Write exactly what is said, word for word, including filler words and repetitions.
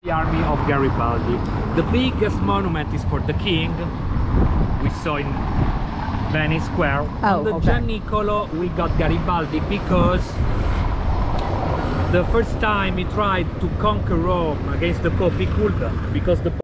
The army of Garibaldi. The biggest monument is for the king. We saw in Venice Square. Oh, On the okay. Gian Nicolo we got Garibaldi because the first time he tried to conquer Rome against the Pope, he couldn't, because the